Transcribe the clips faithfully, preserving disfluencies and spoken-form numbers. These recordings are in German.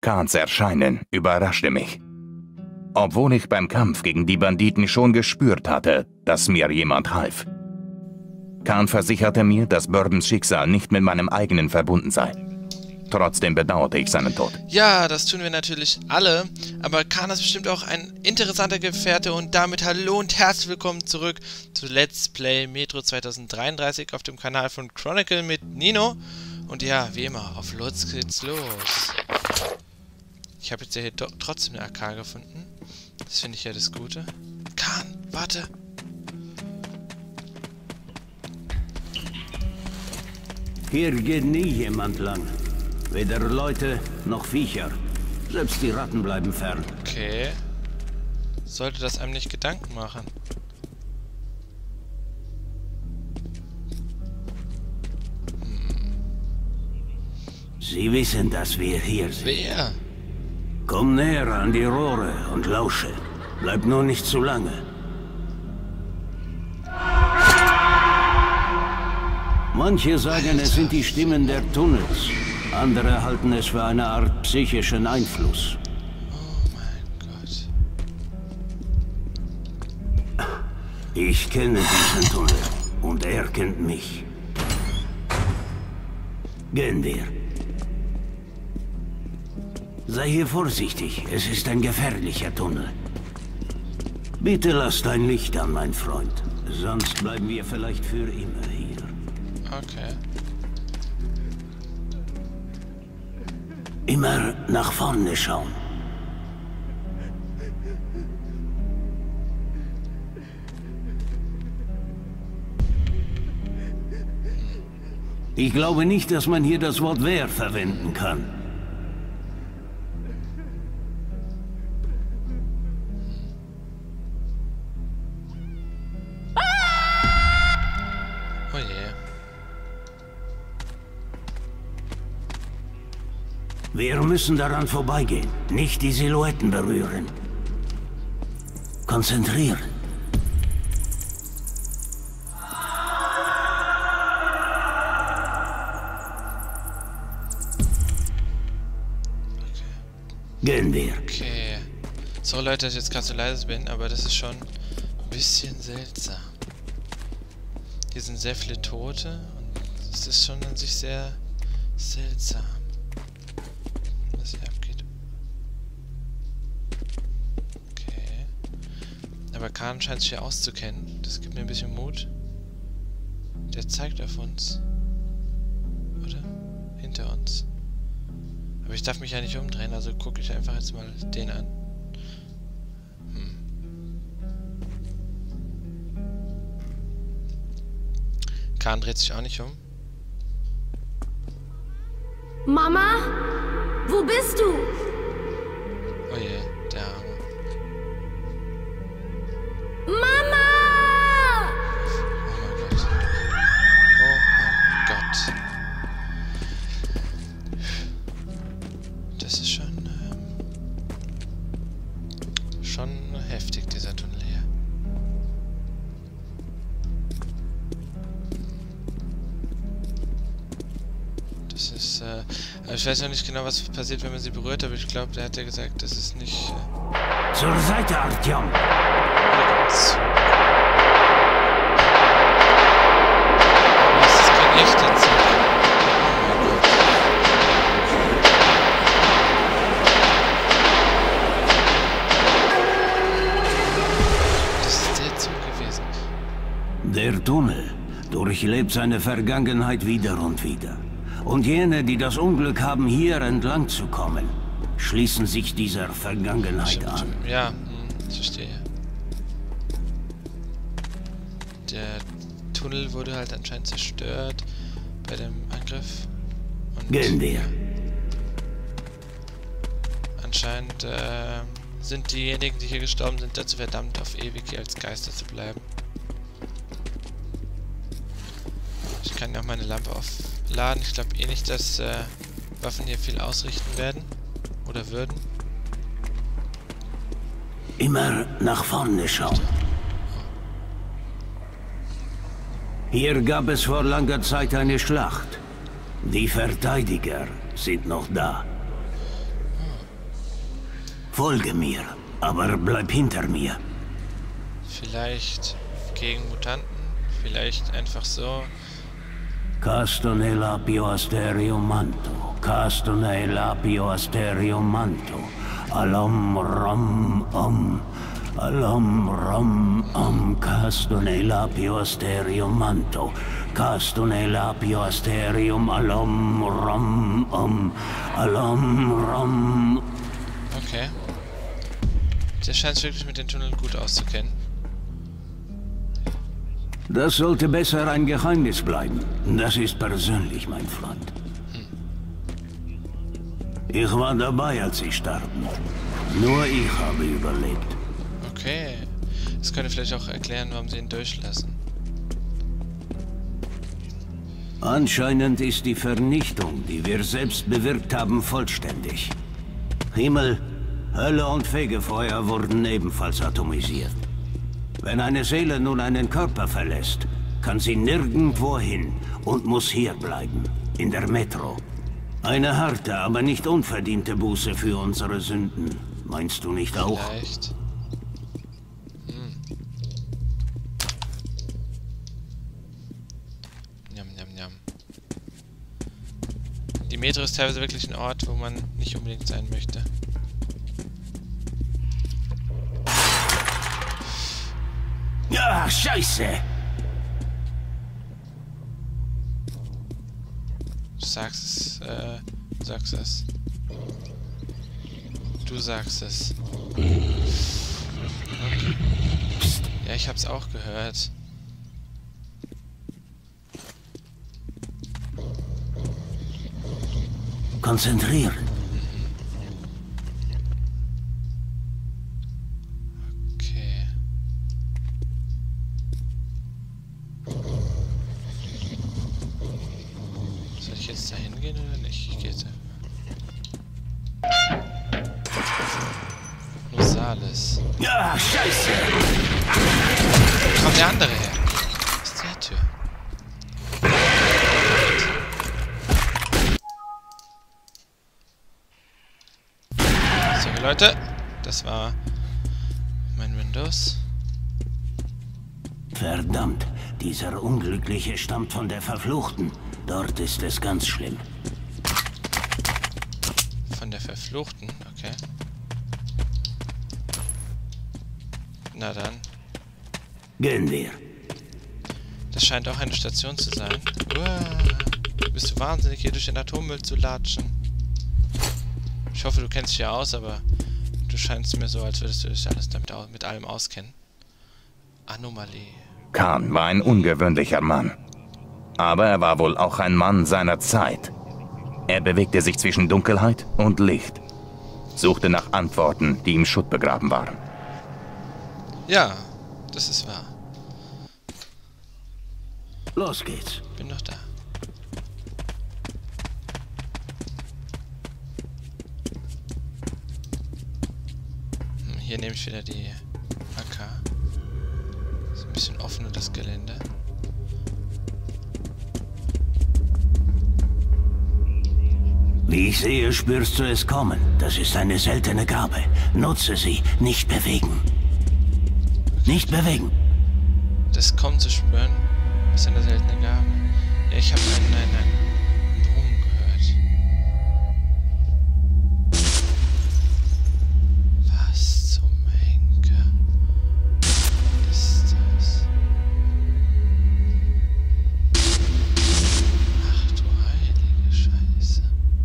Kahns Erscheinen überraschte mich. Obwohl ich beim Kampf gegen die Banditen schon gespürt hatte, dass mir jemand half. Kahn versicherte mir, dass Burdens Schicksal nicht mit meinem eigenen verbunden sei. Trotzdem bedauerte ich seinen Tod. Ja, das tun wir natürlich alle, aber Kahn ist bestimmt auch ein interessanter Gefährte und damit hallo und herzlich willkommen zurück zu Let's Play Metro zwanzig dreiunddreißig auf dem Kanal von Chronicle mit Nino. Und ja, wie immer, auf los geht's los. Ich habe jetzt ja hier trotzdem eine A K gefunden. Das finde ich ja das Gute. Kahn, warte! Hier geht nie jemand lang. Weder Leute noch Viecher. Selbst die Ratten bleiben fern. Okay. Sollte das einem nicht Gedanken machen? Sie wissen, dass wir hier sind. Wer? Komm näher an die Rohre und lausche. Bleib nur nicht zu lange. Manche sagen, es sind die Stimmen der Tunnels. Andere halten es für eine Art psychischen Einfluss. Oh mein Gott. Ich kenne diesen Tunnel und er kennt mich. Gehen wir. Sei hier vorsichtig, es ist ein gefährlicher Tunnel. Bitte lass dein Licht an, mein Freund. Sonst bleiben wir vielleicht für immer hier. Okay. Immer nach vorne schauen. Ich glaube nicht, dass man hier das Wort wer verwenden kann. Oh je. Wir müssen daran vorbeigehen, nicht die Silhouetten berühren. Konzentrieren. Gehen wir. Okay. So Leute, dass ich jetzt gerade so leise bin, aber das ist schon ein bisschen seltsam. Hier sind sehr viele Tote und es ist schon an sich sehr seltsam, was hier abgeht. Okay. Aber Kahn scheint sich hier auszukennen. Das gibt mir ein bisschen Mut. Der zeigt auf uns. Oder? Hinter uns. Aber ich darf mich ja nicht umdrehen, also gucke ich einfach jetzt mal den an. Hm. Kahn dreht sich auch nicht um. Mama? Wo bist du? Oh je, der Arme. Mama! Oh mein Gott. Oh mein Gott. Das ist schon, ähm, schon heftig, dieser Tunnel hier. Das ist, äh, ich weiß noch nicht genau, was passiert, wenn man sie berührt, aber ich glaube, der hat ja gesagt, das ist nicht, äh... Zur Seite, Artyom! Hier kommt's. Aber es ist kein echter Zug. Oh mein Gott. Das ist der Zug gewesen. Der Tunnel durchlebt seine Vergangenheit wieder und wieder. Und jene, die das Unglück haben, hier entlang zu kommen, schließen sich dieser Vergangenheit an. Ja, hm, ich verstehe. Der Tunnel wurde halt anscheinend zerstört bei dem Angriff. Und Gehen wir. Anscheinend äh, sind diejenigen, die hier gestorben sind, dazu verdammt, auf ewig hier als Geister zu bleiben. Ich kann ja auch meine Lampe aufladen. Ich glaube eh nicht, dass äh, Waffen hier viel ausrichten werden. Oder würden. Immer nach vorne schauen. Hier gab es vor langer Zeit eine Schlacht. Die Verteidiger sind noch da. Folge mir, aber bleib hinter mir. Vielleicht gegen Mutanten, vielleicht einfach so. Castone lapio asterium manto, castone lapio asterium manto, alom rom om, alom rom om, castone lapio asterium manto, castone lapio asterium, alom rom om, alom rom. Okay. Der scheint sich wirklich mit den Tunneln gut auszukennen. Das sollte besser ein Geheimnis bleiben. Das ist persönlich, mein Freund. Hm. Ich war dabei, als sie starben. Nur ich habe überlebt. Okay. Das könnte vielleicht auch erklären, warum sie ihn durchlassen. Anscheinend ist die Vernichtung, die wir selbst bewirkt haben, vollständig. Himmel, Hölle und Fegefeuer wurden ebenfalls atomisiert. Wenn eine Seele nun einen Körper verlässt, kann sie nirgendwo hin und muss hier bleiben, in der Metro. Eine harte, aber nicht unverdiente Buße für unsere Sünden. Meinst du nicht auch? Vielleicht. Hm. Njam, njam, njam. Die Metro ist teilweise wirklich ein Ort, wo man nicht unbedingt sein möchte. Ja, Scheiße! Du sagst es, äh, du sagst es. Du sagst es. Okay. Ja, ich hab's auch gehört. Konzentrieren. Okay. Soll ich jetzt da hingehen oder nicht? Ich gehe jetzt einfach. Rosales. Ja, Scheiße! Wo kommt der andere her? Was ist der Tür? So, Leute. Das war mein Windows. Verdammt, dieser Unglückliche stammt von der Verfluchten. Dort ist es ganz schlimm. Von der Verfluchten, okay. Na dann. Gehen wir. Das scheint auch eine Station zu sein. Uah, bist du wahnsinnig, hier durch den Atommüll zu latschen. Ich hoffe, du kennst dich ja aus, aber du scheinst mir so, als würdest du dich alles damit au mit allem auskennen. Anomalie. Khan war ein ungewöhnlicher Mann. Aber er war wohl auch ein Mann seiner Zeit. Er bewegte sich zwischen Dunkelheit und Licht. Suchte nach Antworten, die im Schutt begraben waren. Ja, das ist wahr. Los geht's. Bin noch da. Hm, hier nehme ich wieder die A K. Ist ein bisschen offener das Gelände. Wie ich sehe, spürst du es kommen. Das ist eine seltene Gabe. Nutze sie, nicht bewegen. Nicht bewegen. Das Kommen zu spüren, ist eine seltene Gabe. Ja, ich habe einen, einen, einen Brummen gehört. Was zum Henker ist das? Ach du heilige Scheiße.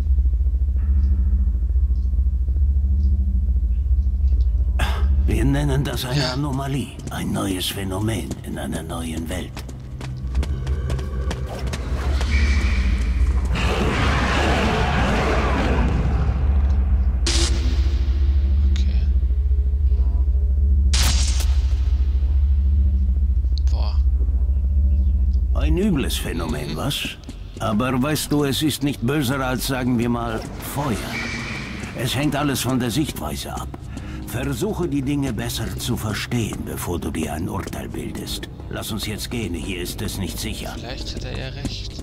Wir nennen das eine Anomalie. Ein neues Phänomen in einer neuen Welt. Okay. Boah. Ein übles Phänomen, was? Aber weißt du, es ist nicht böser als, sagen wir mal, Feuer. Es hängt alles von der Sichtweise ab. Versuche die Dinge besser zu verstehen, bevor du dir ein Urteil bildest. Lass uns jetzt gehen, hier ist es nicht sicher. Vielleicht hat er ja recht.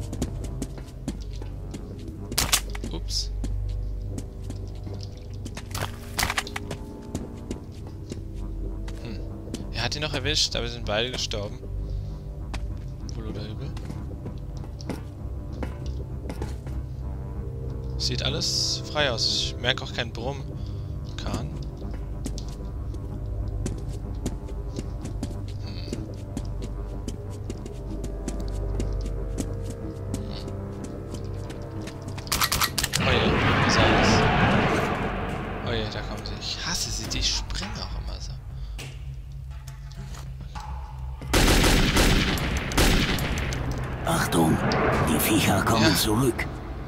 Ups. hat ihn noch erwischt, aber sind beide gestorben. Wohl oder übel. Sieht alles frei aus. Ich merke auch kein Brumm. Kahn. Hm. Hm. Oh je, was war das? Oh je, da kommen sie. Ich hasse sie, die springen auch immer so. Achtung, die Viecher kommen Ja. zurück.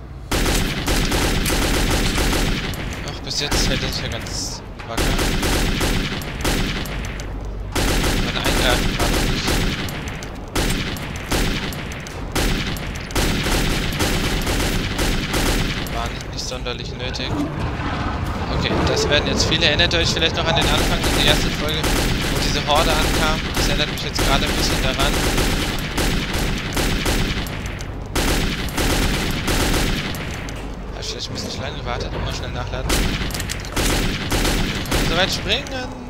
Ach, bis jetzt hält er sich ja ganz wacker. Meine Eingreifen war noch nicht. War nicht, nicht sonderlich nötig. Okay, das werden jetzt viele. Erinnert euch vielleicht noch an den Anfang, an die erste Folge, wo diese Horde ankam? Das erinnert mich jetzt gerade ein bisschen daran. Habe ich vielleicht ein bisschen zu lange gewartet, immer schnell nachladen. So weit springen!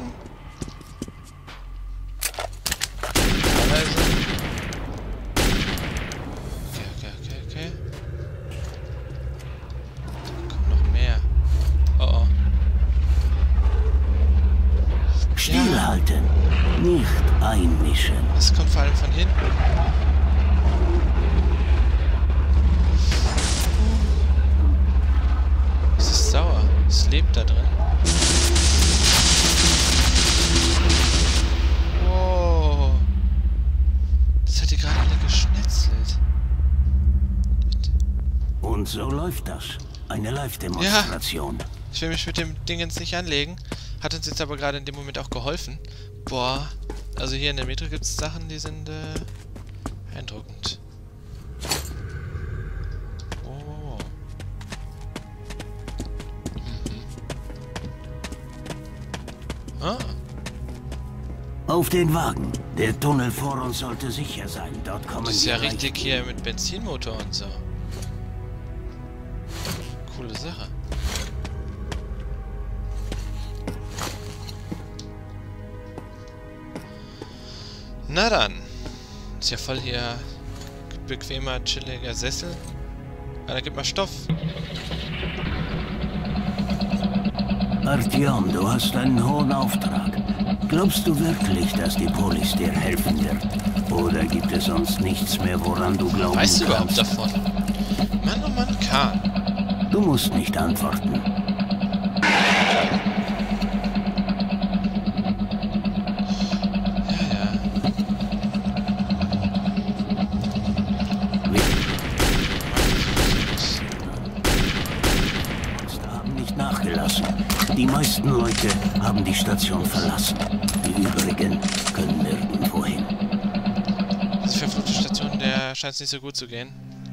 Teilweise. Okay, okay, okay, okay. Da kommt noch mehr. Oh oh. Stillhalten, nicht einmischen. Das kommt vor allem von hinten. Es ist sauer. Es lebt da drin. Wow. Das hat die gerade alle geschnetzelt. Und so läuft das. Eine Live-Demonstration. Ich will mich mit dem Ding jetzt nicht anlegen. Hat uns jetzt aber gerade in dem Moment auch geholfen. Boah. Also hier in der Metro gibt es Sachen, die sind äh, beeindruckend. Oh. Mhm. Ah. Auf den Wagen. Der Tunnel vor uns sollte sicher sein. Dort kommen Das ist wir ja leicht richtig hier mit Benzinmotor und so. Coole Sache. Na dann. Ist ja voll hier bequemer, chilliger Sessel. Ah, da gibt mal Stoff. Artyom, du hast einen hohen Auftrag. Glaubst du wirklich, dass die Polis dir helfen wird? Oder gibt es sonst nichts mehr, woran du glauben Weißt du überhaupt kannst? davon? Mann, oh Mann, Kahn. Du musst nicht antworten. Ja, ja. Wir haben nicht nachgelassen. Die meisten Leute haben die Station verlassen. Die übrigen können nirgendwo hin. Diese verfluchte Station, der scheint es nicht so gut zu gehen.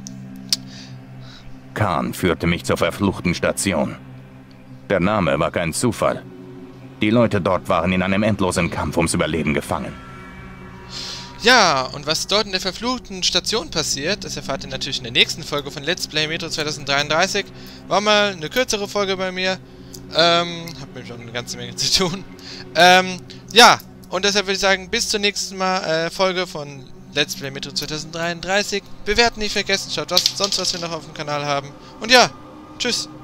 Kahn führte mich zur verfluchten Station. Der Name war kein Zufall. Die Leute dort waren in einem endlosen Kampf ums Überleben gefangen. Ja, und was dort in der verfluchten Station passiert, das erfahrt ihr natürlich in der nächsten Folge von Let's Play Metro zwanzig dreiunddreißig. War mal eine kürzere Folge bei mir. Ähm, hab mir schon eine ganze Menge zu tun. Ähm, ja, und deshalb würde ich sagen, bis zur nächsten Mal, äh, Folge von Let's Play Metro zwanzig dreiunddreißig. Bewerten nicht vergessen, schaut was, sonst was wir noch auf dem Kanal haben. Und ja, tschüss.